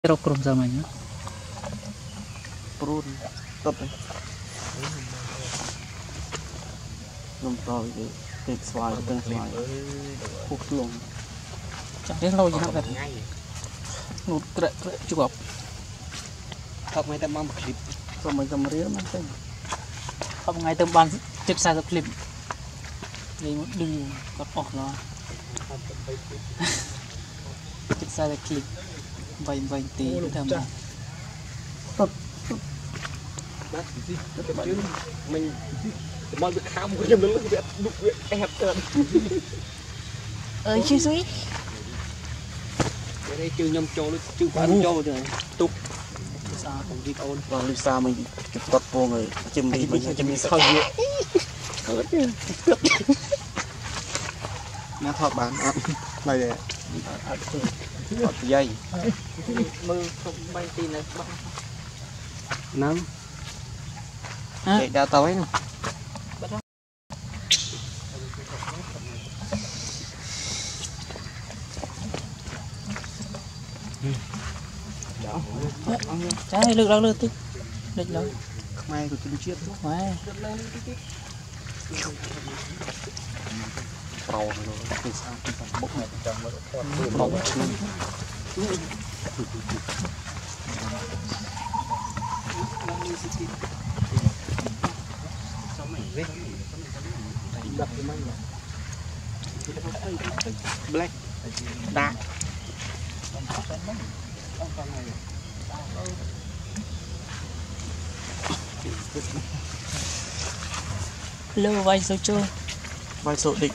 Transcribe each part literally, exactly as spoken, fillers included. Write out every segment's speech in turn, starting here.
Rau krom zamanya. Prun tập này nằm to cái cái xoài cái xoài phúc luôn Chẳng biết lâu gì nào vậy. Nút trệ trệ chụp gọc. Thật mấy tấm băng clip. xong mình cầm riết mà tên Không ngày tầm ban chụp sai cái clip. Đây một đừng có bỏ nó. Chụp sai cái clip. Vay vay tí cái thằng này. Đó, gì? Cái bạn mình mọi việc khám của em nó lúc việc lúc việc ép tên. Ơi chứ suy. Cái đây chưa nhâm trâu chưa bán trâu rồi. Tục. Sao Còn gì ôn. còn Lisa mình chụp tọt vô người chim đi mình chim đi sao vậy nó thọt bán ạ này để thọt dây Mơ không bay tin này băng. Năm. để đào tàu ấy nè trái lược lược tí định đâu mai của chim chiết ngoài tàu rồi từ sao cái phần bốc này trong nó bốc Black. Dark. lơ vay số chơi vai sổ định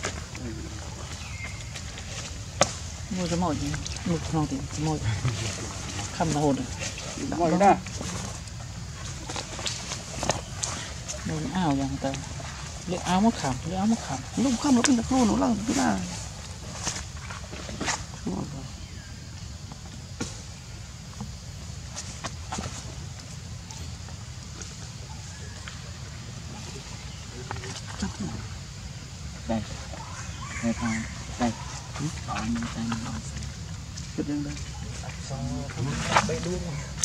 mua cái mồi mua không thì mồi khăm là hồn Mọi người mua áo rằng ta liệu áo mất khảm liệu áo mất khảm lúc không nó cũng được luôn nó là cái nào đây đây thằng đây có những tay nó cái đường đây bay đuông.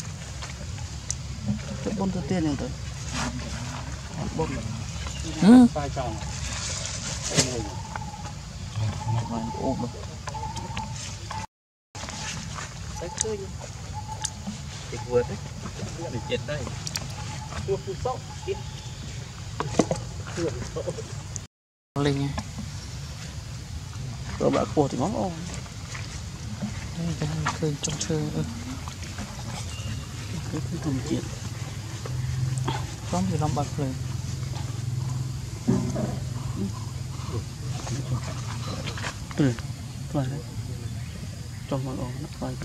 cái bốn thứ tiền này thôi bốn ừ Vai tròn. mà ôm được Đấy khơi. Dịch vượt đấy. Để chết đây. Cua phụ sốc. lên nha rồi bạn của thì món ôm đây đang khơi trong chơi cái cái thùng chuyện có gì lòng bạc lên ừ rồi đấy trong món ôm nó coi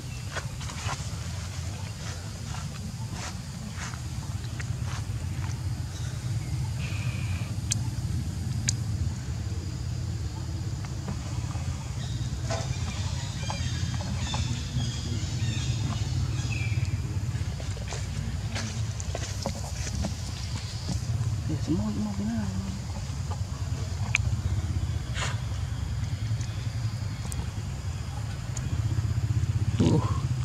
semua semua benar. uh.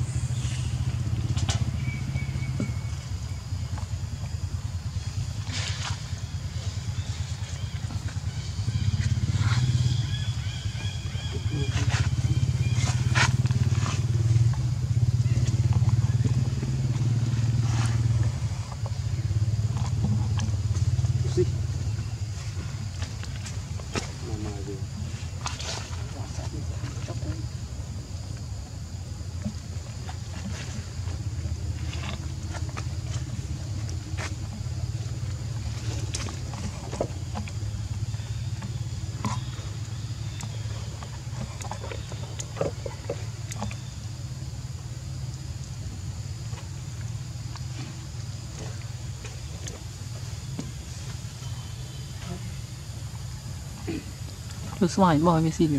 Được xoài bò với gì nhỉ?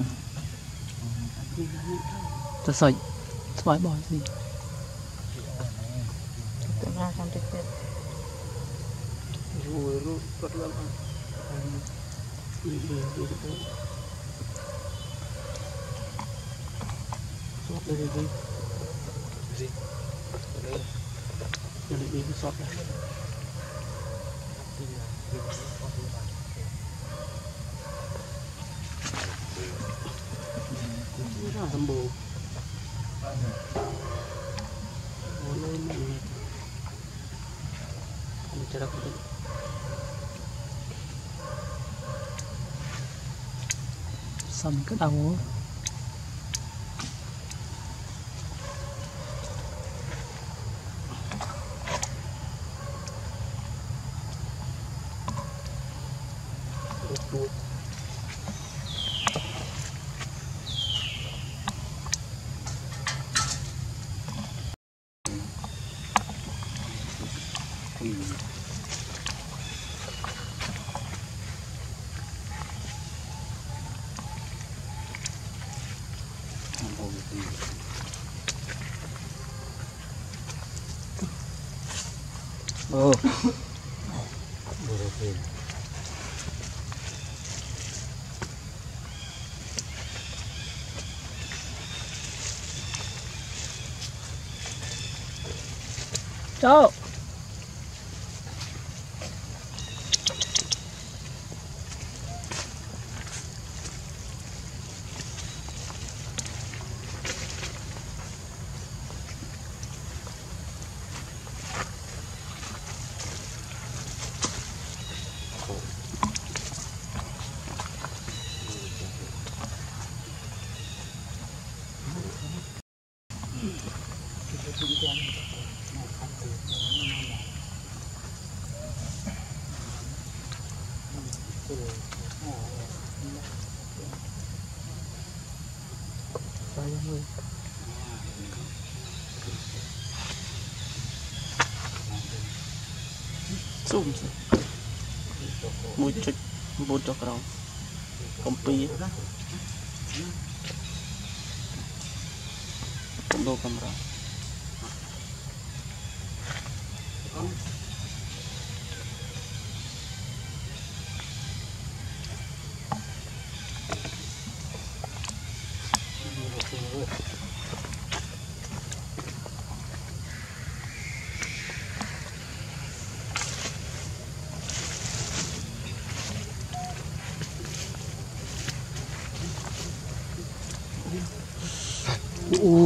Ta sợi xoài bò gì? Tự ra trong trực tiếp. Rồi rồi cất lên. Đi đi đi đi. Sốt đây đi. Jadi ini sot ya. Ini sembuh. Mulai ini. Ini cara kita. Sampai ke tahu. Oh. Cok. Zoom sih. Muncul bocor kerang. Kompi. Kombo kamera. Uh.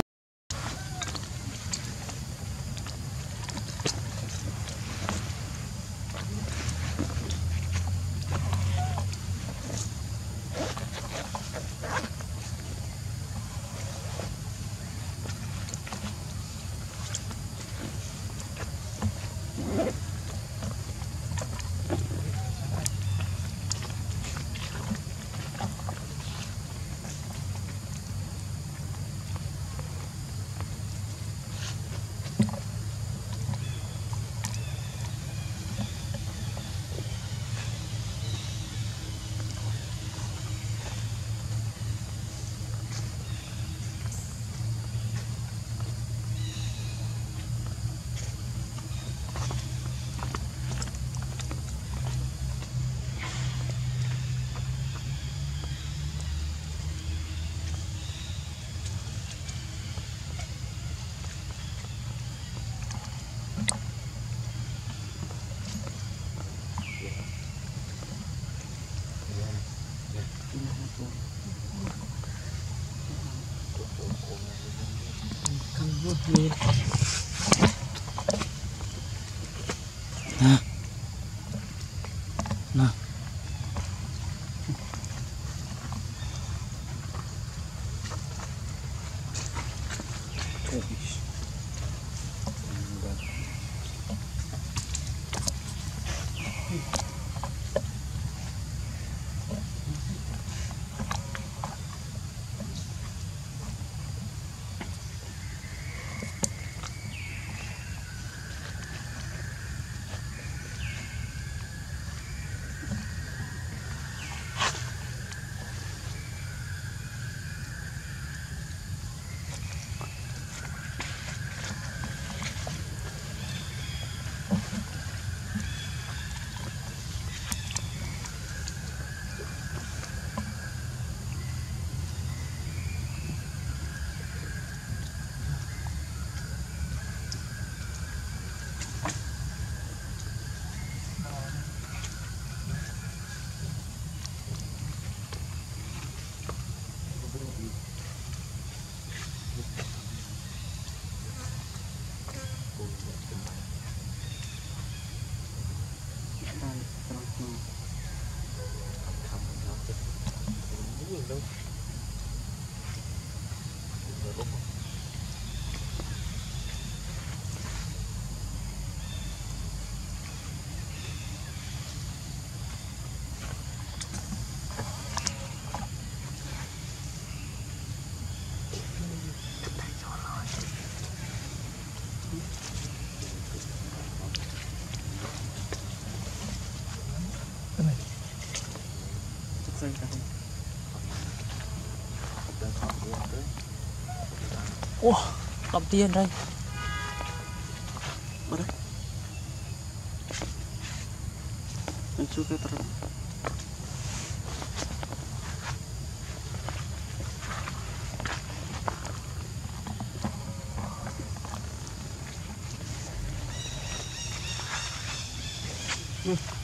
Nah, nah, đâu. Xanh cả. Ủa, cầm tiền đây. Ở đây. Anh chú cái tờ. Ừ.